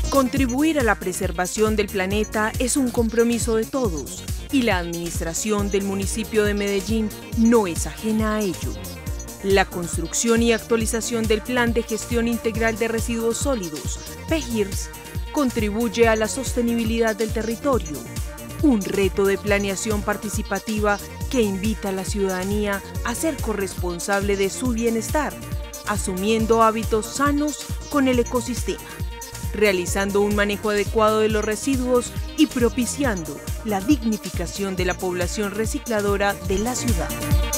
Contribuir a la preservación del planeta es un compromiso de todos y la administración del municipio de Medellín no es ajena a ello. La construcción y actualización del Plan de Gestión Integral de Residuos Sólidos, PGIRS, contribuye a la sostenibilidad del territorio, un reto de planeación participativa que invita a la ciudadanía a ser corresponsable de su bienestar, asumiendo hábitos sanos con el ecosistema, realizando un manejo adecuado de los residuos y propiciando la dignificación de la población recicladora de la ciudad.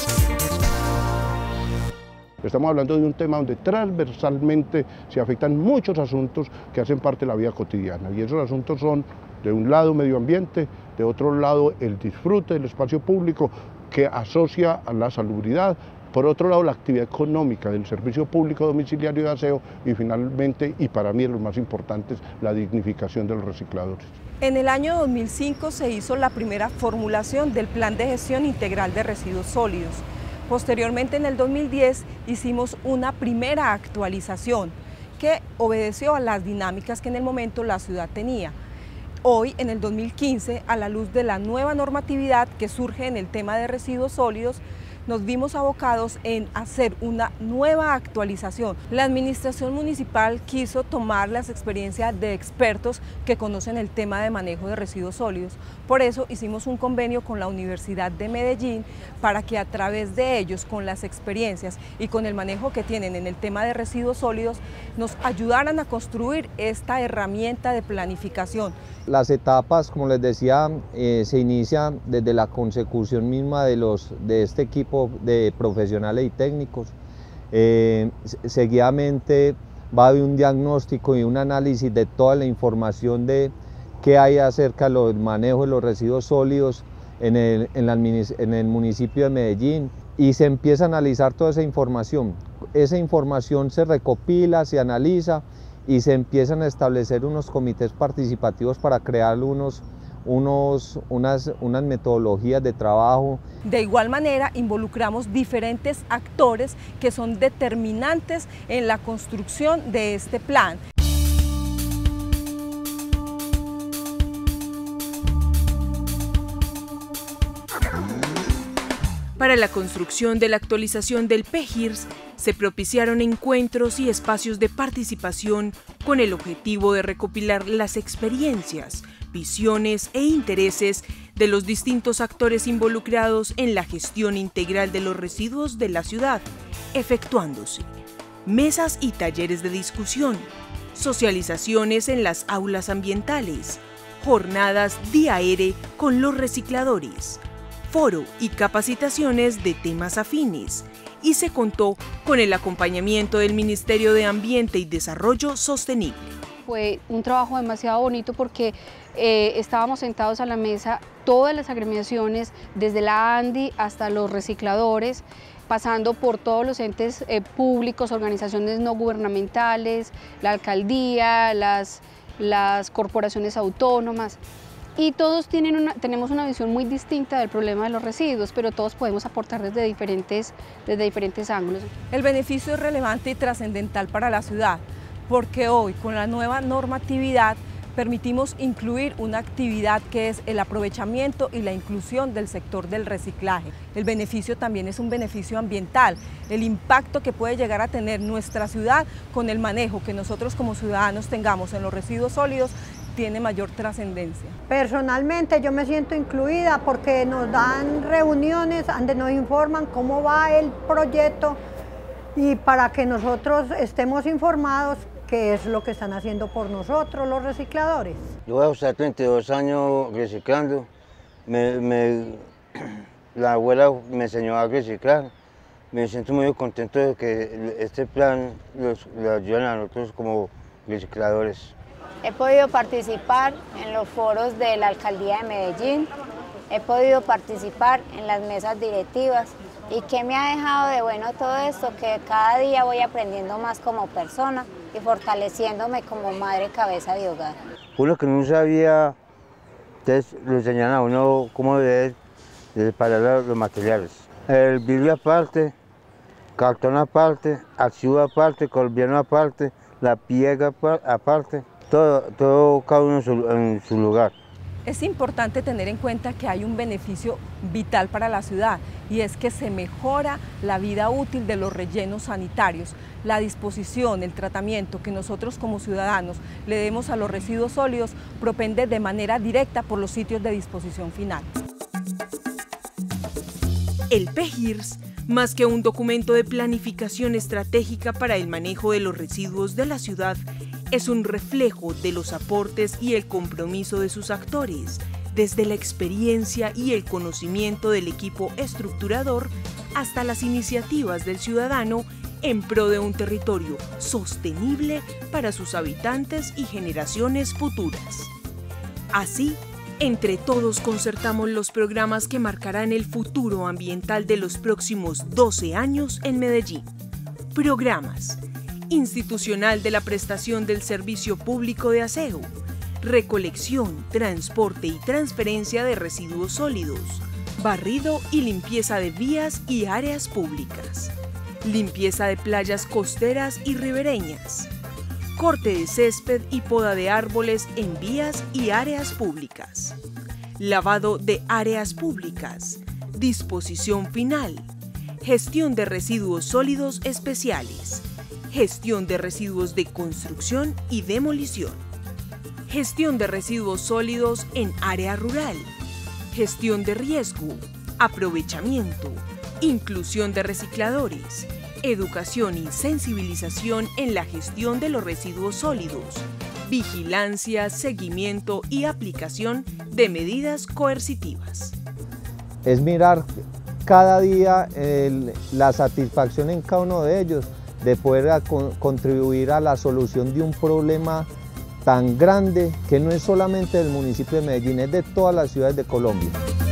Estamos hablando de un tema donde transversalmente se afectan muchos asuntos que hacen parte de la vida cotidiana, y esos asuntos son, de un lado, medio ambiente, de otro lado, el disfrute del espacio público que asocia a la salubridad, por otro lado, la actividad económica del servicio público domiciliario de aseo y finalmente, y para mí los más importantes, la dignificación de los recicladores. En el año 2005 se hizo la primera formulación del Plan de Gestión Integral de Residuos Sólidos. Posteriormente, en el 2010, hicimos una primera actualización que obedeció a las dinámicas que en el momento la ciudad tenía. Hoy, en el 2015, a la luz de la nueva normatividad que surge en el tema de residuos sólidos, nos vimos abocados en hacer una nueva actualización. La administración municipal quiso tomar las experiencias de expertos que conocen el tema de manejo de residuos sólidos. Por eso hicimos un convenio con la Universidad de Medellín para que a través de ellos, con las experiencias y con el manejo que tienen en el tema de residuos sólidos, nos ayudaran a construir esta herramienta de planificación. Las etapas, como les decía, se inician desde la consecución misma de este equipo de profesionales y técnicos. Seguidamente va a haber un diagnóstico y un análisis de toda la información de qué hay acerca del manejo de los residuos sólidos en el municipio de Medellín, y se empieza a analizar toda esa información. Esa información se recopila, se analiza y se empiezan a establecer unos comités participativos para crear unas metodologías de trabajo. De igual manera, involucramos diferentes actores que son determinantes en la construcción de este plan. Para la construcción de la actualización del PGIRS, se propiciaron encuentros y espacios de participación con el objetivo de recopilar las experiencias, visiones e intereses de los distintos actores involucrados en la gestión integral de los residuos de la ciudad, efectuándose mesas y talleres de discusión, socializaciones en las aulas ambientales, jornadas día aire con los recicladores, foro y capacitaciones de temas afines, y se contó con el acompañamiento del Ministerio de Ambiente y Desarrollo Sostenible. Fue un trabajo demasiado bonito porque estábamos sentados a la mesa todas las agremiaciones, desde la ANDI hasta los recicladores, pasando por todos los entes públicos, organizaciones no gubernamentales, la alcaldía, las corporaciones autónomas. Y todos tenemos una visión muy distinta del problema de los residuos, pero todos podemos aportar desde diferentes ángulos. El beneficio es relevante y trascendental para la ciudad, porque hoy, con la nueva normatividad, permitimos incluir una actividad que es el aprovechamiento y la inclusión del sector del reciclaje. El beneficio también es un beneficio ambiental, el impacto que puede llegar a tener nuestra ciudad con el manejo que nosotros como ciudadanos tengamos en los residuos sólidos tiene mayor trascendencia. Personalmente yo me siento incluida porque nos dan reuniones donde nos informan cómo va el proyecto y para que nosotros estemos informados qué es lo que están haciendo por nosotros los recicladores. Yo voy a estar 32 años reciclando. La abuela me enseñó a reciclar. Me siento muy contento de que este plan los ayudan a nosotros como recicladores. He podido participar en los foros de la Alcaldía de Medellín, he podido participar en las mesas directivas. ¿Y qué me ha dejado de bueno todo esto? Que cada día voy aprendiendo más como persona y fortaleciéndome como madre cabeza de hogar. Uno que no sabía, entonces le enseñan a uno cómo debe separar los materiales. El vidrio aparte, cartón aparte, archivo aparte, colombiano aparte, la piega aparte. todo cada uno en su lugar. Es importante tener en cuenta que hay un beneficio vital para la ciudad y es que se mejora la vida útil de los rellenos sanitarios. La disposición, el tratamiento que nosotros como ciudadanos le demos a los residuos sólidos propende de manera directa por los sitios de disposición final. El PEGIRS, más que un documento de planificación estratégica para el manejo de los residuos de la ciudad, es un reflejo de los aportes y el compromiso de sus actores, desde la experiencia y el conocimiento del equipo estructurador hasta las iniciativas del ciudadano en pro de un territorio sostenible para sus habitantes y generaciones futuras. Así, entre todos concertamos los programas que marcarán el futuro ambiental de los próximos 12 años en Medellín. Programas: institucional de la prestación del servicio público de aseo, recolección, transporte y transferencia de residuos sólidos, barrido y limpieza de vías y áreas públicas, limpieza de playas costeras y ribereñas, corte de césped y poda de árboles en vías y áreas públicas, lavado de áreas públicas, disposición final, gestión de residuos sólidos especiales, gestión de residuos de construcción y demolición, gestión de residuos sólidos en área rural, gestión de riesgo, aprovechamiento, inclusión de recicladores, educación y sensibilización en la gestión de los residuos sólidos, vigilancia, seguimiento y aplicación de medidas coercitivas. Es mirar cada día la satisfacción en cada uno de ellos, de poder contribuir a la solución de un problema tan grande que no es solamente del municipio de Medellín, es de todas las ciudades de Colombia.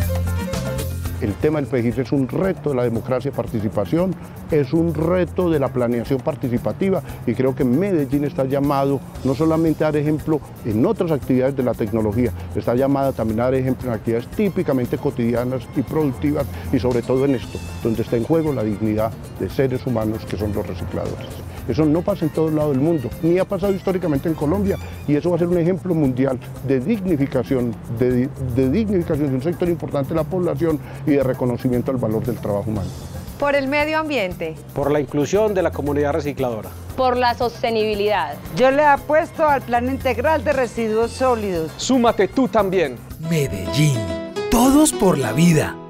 El tema del PEGIRS es un reto de la democracia y participación, es un reto de la planeación participativa y creo que Medellín está llamado no solamente a dar ejemplo en otras actividades de la tecnología, está llamada también a dar ejemplo en actividades típicamente cotidianas y productivas y sobre todo en esto, donde está en juego la dignidad de seres humanos que son los recicladores. Eso no pasa en todo lado del mundo, ni ha pasado históricamente en Colombia y eso va a ser un ejemplo mundial de dignificación, de dignificación de un sector importante de la población y de reconocimiento al valor del trabajo humano. Por el medio ambiente. Por la inclusión de la comunidad recicladora. Por la sostenibilidad. Yo le apuesto al Plan Integral de Residuos Sólidos. Súmate tú también. Medellín. Todos por la vida.